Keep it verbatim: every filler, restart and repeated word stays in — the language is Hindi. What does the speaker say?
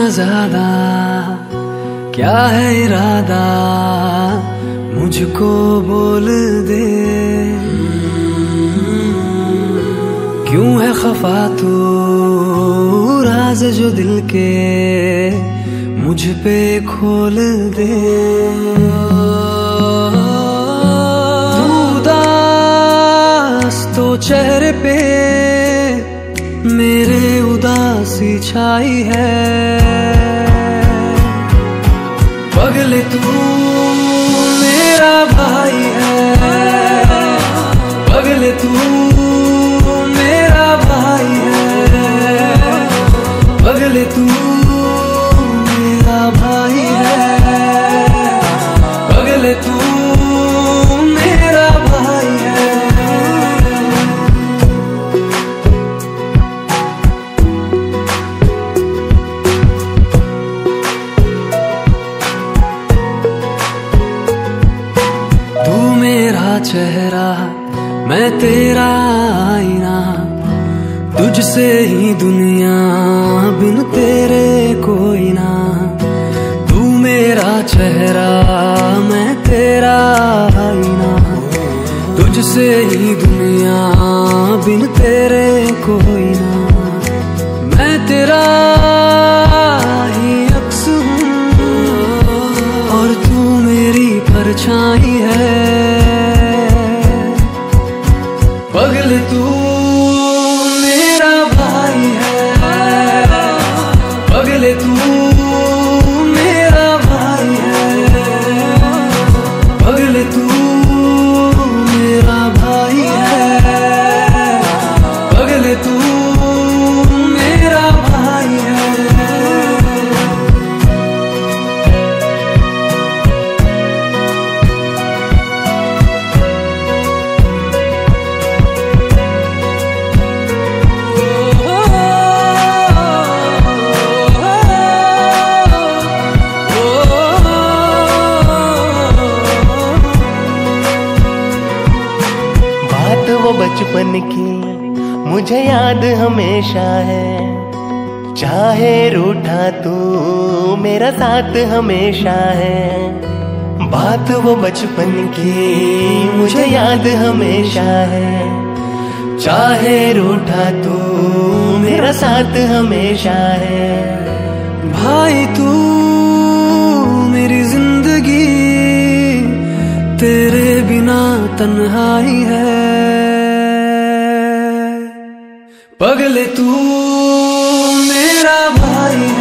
ज्यादा क्या है इरादा, मुझको बोल दे। क्यों है खफा तू, राज जो दिल के मुझ पे खोल दे। उदास तो चेहरे पे मेरे उदासी छाई है। पगले तू मेरा भाई है, पगले तू मेरा भाई है, पगले तू मेरा भाई है, पगले तू मेरा भाई है। चेहरा मैं तेरा आईना, तुझसे ही दुनिया बिन तेरे कोई ना। तू मेरा चेहरा मैं तेरा आईना, तुझसे ही दुनिया बिन तेरे कोई ना। मैं तेरा ही अक्स हूँ और तू मेरी परछाई है। पगले तू मेरा भाई है, पगले तू मेरा भाई है, पगले तू मेरा भाई है, पगले तू मेरा भाई है। वो बचपन की मुझे याद हमेशा है, चाहे रूठा तू मेरा साथ हमेशा है। बात वो बचपन की मुझे याद हमेशा है, चाहे रूठा तू मेरा साथ हमेशा है। भाई तू मेरी जिंदगी, तेरे बिना तन्हाई है। पगले तू मेरा भाई